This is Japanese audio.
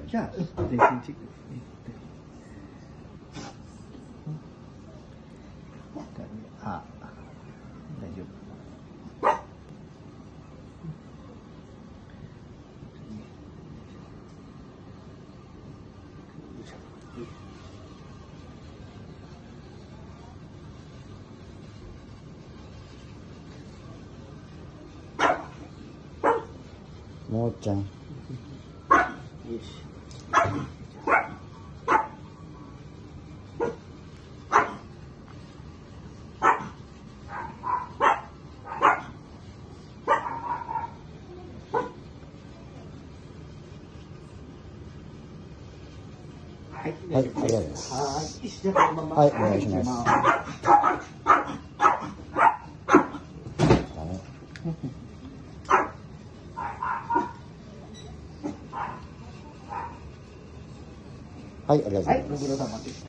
じゃあ全身チェックですね。あ、大丈夫。 もうちゃん。よし。はい、ありがとうございます。はい、じゃあこのまま。はい、お願いします。はい、ありがとうございます。はい、ご苦労様でした。